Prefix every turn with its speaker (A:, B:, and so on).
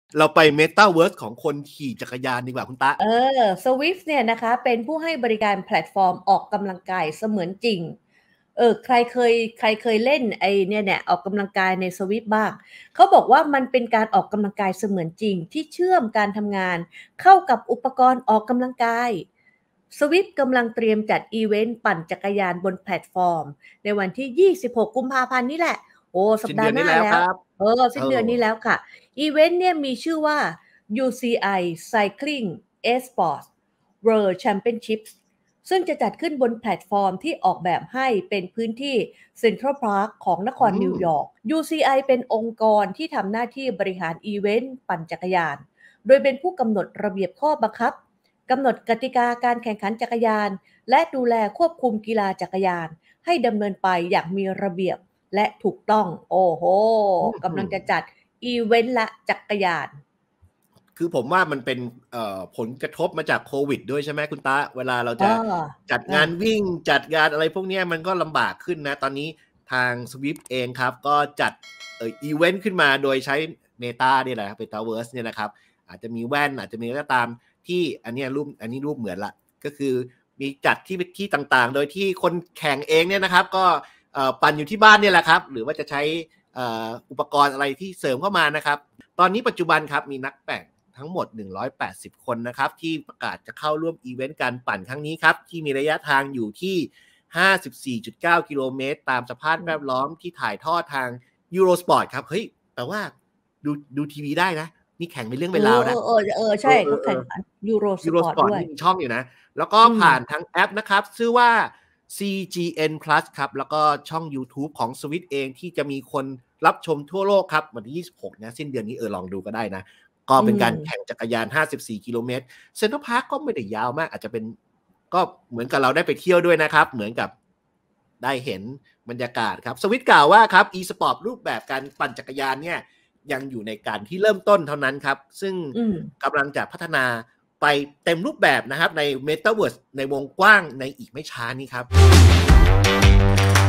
A: เราไป Metaverse ของคนขี่จักรยานดีกว่าคุณตะ
B: Swift เนี่ยนะคะเป็นผู้ให้บริการแพลตฟอร์มออกกำลังกายเสมือนจริงใครเคยเล่นไอ้เนี่ยออกกำลังกายใน Swift บ้างเขาบอกว่ามันเป็นการออกกำลังกายเสมือนจริงที่เชื่อมการทำงานเข้ากับอุปกรณ์ออกกำลังกาย Swift กำลังเตรียมจัดอีเวนต์ปั่นจักรยานบนแพลตฟอร์มในวันที่26กุมภาพันธ์นี่แหละสัปดาห์หน้าแล้วสิ้นเดือนนี้แล้วค่ะอีเวนต์เนี่ยมีชื่อว่า UCI Cycling Esports World Championships ซึ่งจะจัดขึ้นบนแพลตฟอร์มที่ออกแบบให้เป็นพื้นที่เซ็นทรัลพาร์คของนครนิวยอร์ก UCI เป็นองค์กรที่ทำหน้าที่บริหารอีเวนต์ปั่นจักรยานโดยเป็นผู้กำหนดระเบียบข้อบังคับกำหนดกติกาการแข่งขันจักรยานและดูแลควบคุมกีฬาจักรยานให้ดำเนินไปอย่างมีระเบียบและถูกต้องโอ้โหกำลังจะจัดอีเวนต์ละจักรยาน
A: คือผมว่ามันเป็นผลกระทบมาจากโควิดด้วยใช่ไหมคุณตาเวลาเราจะจัดงานวิ่งจัดงานอะไรพวกนี้มันก็ลำบากขึ้นนะตอนนี้ทาง Swift เองครับก็จัดอีเวนต์ขึ้นมาโดยใช้ Meta เนี่ยแหละครับ Metaverse เนี่ยนะครับอาจจะมีแว่นอาจจะมีก็ตามที่อันนี้รูปเหมือนละก็คือมีจัดที่ต่างๆโดยที่คนแข่งเองเนี่ยนะครับก็ปั่นอยู่ที่บ้านเนี่ยแหละครับหรือว่าจะใช้อุปกรณ์อะไรที่เสริมเข้ามานะครับตอนนี้ปัจจุบันครับมีนักแข่งทั้งหมด180คนนะครับที่ประกาศจะเข้าร่วมอีเวนต์การปั่นครั้งนี้ครับที่มีระยะทางอยู่ที่ 54.9 กิโลเมตรตามสภาพแวดล้อมที่ถ่ายทอดทาง Eurosport ครับเฮ้ยแต่ว่าดูทีวีได้นะนี่แข่งเป็นเรื่องเป็นราวนะ
B: ใช่เขาแข่งขัน Eurosport ด้วย
A: ช่องอยู่นะแล้วก็ผ่านทั้งแอปนะครับชื่อว่า CGN Plus ครับแล้วก็ช่อง YouTube ของ Swift เองที่จะมีคนรับชมทั่วโลกครับวันที่26นะสิ้นเดือนนี้ลองดูก็ได้นะก็เป็นการแข่งจักรยาน54กิโลเมตรเซ็นทรัลพาร์คก็ไม่ได้ยาวมากอาจจะเป็นก็เหมือนกับเราได้ไปเที่ยวด้วยนะครับเหมือนกับได้เห็นบรรยากาศครับสวิตกล่าวว่าครับ e-sport รูปแบบการปั่นจักรยานเนี่ยยังอยู่ในการที่เริ่มต้นเท่านั้นครับซึ่งกำลังจะพัฒนาไปเต็มรูปแบบนะครับใน Metaverse ในวงกว้างในอีกไม่ช้านี้ครับ